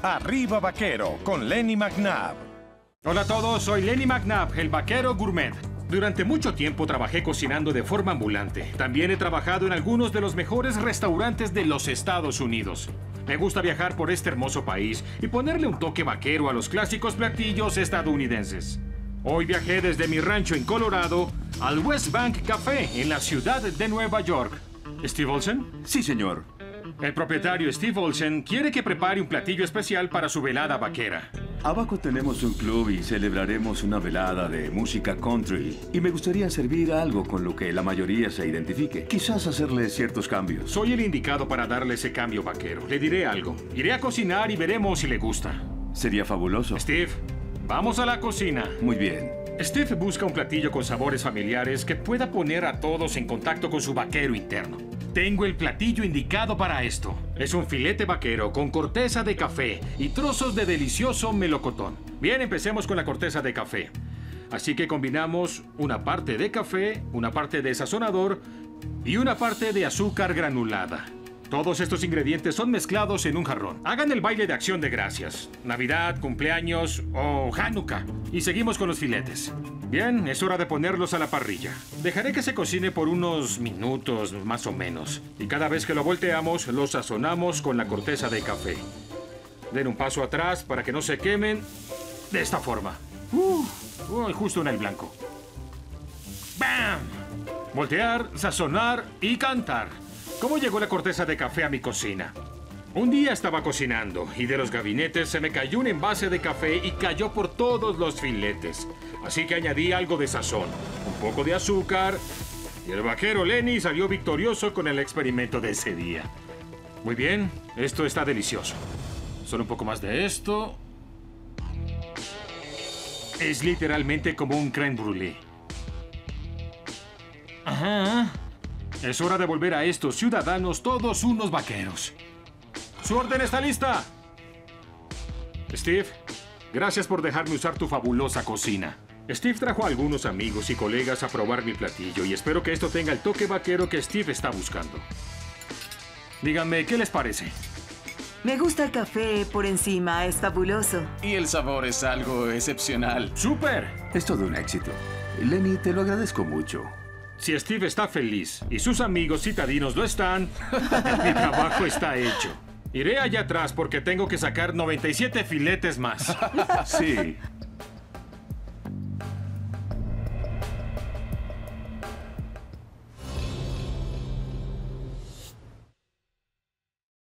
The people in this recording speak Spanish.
Arriba Vaquero con Lenny McNabb. Hola a todos, soy Lenny McNabb, el vaquero gourmet. Durante mucho tiempo trabajé cocinando de forma ambulante. También he trabajado en algunos de los mejores restaurantes de los Estados Unidos. Me gusta viajar por este hermoso país y ponerle un toque vaquero a los clásicos platillos estadounidenses. Hoy viajé desde mi rancho en Colorado al West Bank Café en la ciudad de Nueva York. ¿Steve Olsen? Sí, señor. El propietario Steve Olsen quiere que prepare un platillo especial para su velada vaquera. Abajo tenemos un club y celebraremos una velada de música country. Y me gustaría servir algo con lo que la mayoría se identifique. Quizás hacerle ciertos cambios. Soy el indicado para darle ese cambio vaquero. Le diré algo. Iré a cocinar y veremos si le gusta. Sería fabuloso. Steve, vamos a la cocina. Muy bien. Steve busca un platillo con sabores familiares que pueda poner a todos en contacto con su vaquero interno. Tengo el platillo indicado para esto. Es un filete vaquero con corteza de café y trozos de delicioso melocotón. Bien, empecemos con la corteza de café. Así que combinamos una parte de café, una parte de sazonador y una parte de azúcar granulada. Todos estos ingredientes son mezclados en un jarrón. Hagan el baile de acción de gracias. Navidad, cumpleaños o Hanukkah. Y seguimos con los filetes. Bien, es hora de ponerlos a la parrilla. Dejaré que se cocine por unos minutos, más o menos. Y cada vez que lo volteamos, lo sazonamos con la corteza de café. Den un paso atrás para que no se quemen. De esta forma. Justo en el blanco. ¡Bam! Voltear, sazonar y cantar. ¿Cómo llegó la corteza de café a mi cocina? Un día estaba cocinando y de los gabinetes se me cayó un envase de café y cayó por todos los filetes. Así que añadí algo de sazón, un poco de azúcar y el vaquero Lenny salió victorioso con el experimento de ese día. Muy bien, esto está delicioso. Solo un poco más de esto. Es literalmente como un crème brûlée. Ajá. Es hora de volver a estos ciudadanos todos unos vaqueros. ¡Su orden está lista! Steve, gracias por dejarme usar tu fabulosa cocina. Steve trajo a algunos amigos y colegas a probar mi platillo y espero que esto tenga el toque vaquero que Steve está buscando. Díganme, ¿qué les parece? Me gusta el café por encima, es fabuloso. Y el sabor es algo excepcional. ¡Súper! Es todo un éxito. Lenny, te lo agradezco mucho. Si Steve está feliz y sus amigos citadinos lo están, mi trabajo está hecho. Iré allá atrás porque tengo que sacar 97 filetes más. Sí.